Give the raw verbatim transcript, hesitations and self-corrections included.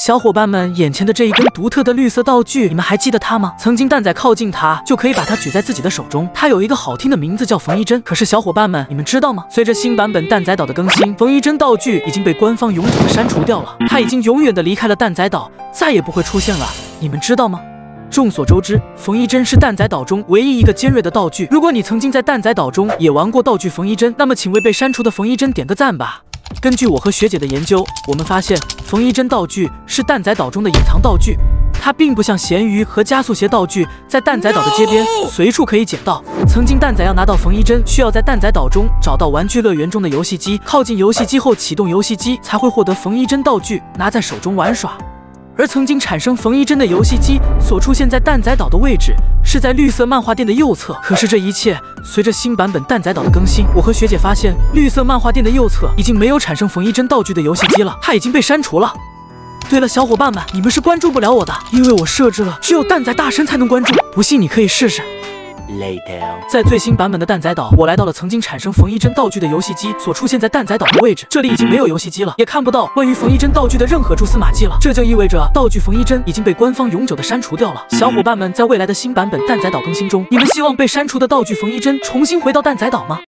小伙伴们，眼前的这一根独特的绿色道具，你们还记得它吗？曾经蛋仔靠近它就可以把它举在自己的手中，它有一个好听的名字叫缝衣针。可是小伙伴们，你们知道吗？随着新版本蛋仔岛的更新，缝衣针道具已经被官方永久的删除掉了，它已经永远的离开了蛋仔岛，再也不会出现了。你们知道吗？众所周知，缝衣针是蛋仔岛中唯一一个尖锐的道具。如果你曾经在蛋仔岛中也玩过道具缝衣针，那么请为被删除的缝衣针点个赞吧。根据我和学姐的研究，我们发现缝衣针道具是蛋仔岛中的隐藏道具，它并不像咸鱼和加速鞋道具在蛋仔岛的街边随处可以捡到。曾经蛋仔要拿到缝衣针，需要在蛋仔岛中找到玩具乐园中的游戏机，靠近游戏机后启动游戏机，才会获得缝衣针道具，拿在手中玩耍。而曾经产生缝衣针的游戏机所出现在蛋仔岛的位置是在绿色漫画店的右侧。可是这一切随着新版本蛋仔岛的更新，我和学姐发现绿色漫画店的右侧已经没有产生缝衣针道具的游戏机了，它已经被删除了。对了，小伙伴们，你们是关注不了我的，因为我设置了只有蛋仔大神才能关注，不信你可以试试。Later. 在最新版本的蛋仔岛，我来到了曾经产生缝衣针道具的游戏机所出现在蛋仔岛的位置，这里已经没有游戏机了，也看不到关于缝衣针道具的任何蛛丝马迹了，这就意味着道具缝衣针已经被官方永久的删除掉了。小伙伴们，在未来的新版本蛋仔岛更新中，你们希望被删除的道具缝衣针重新回到蛋仔岛吗？